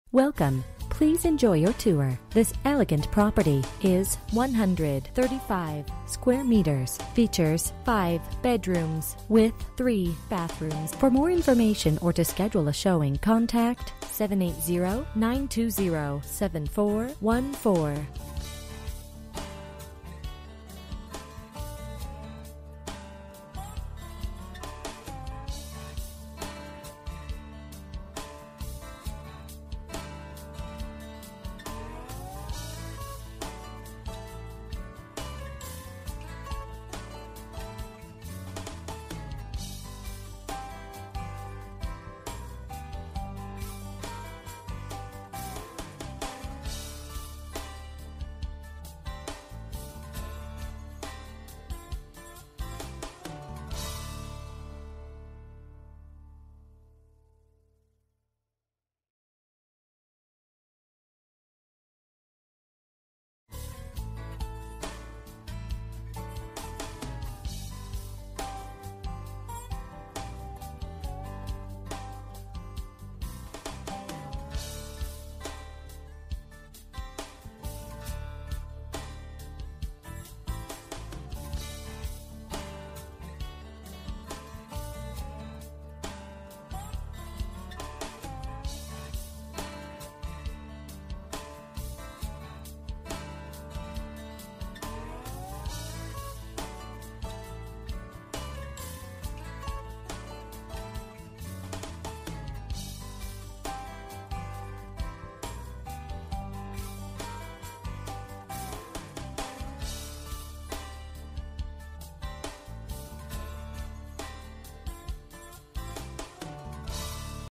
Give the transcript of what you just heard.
Welcome. Please enjoy your tour. This elegant property is 135 square meters. Features 5 bedrooms with 3 bathrooms. For more information or to schedule a showing, contact 780-920-7414.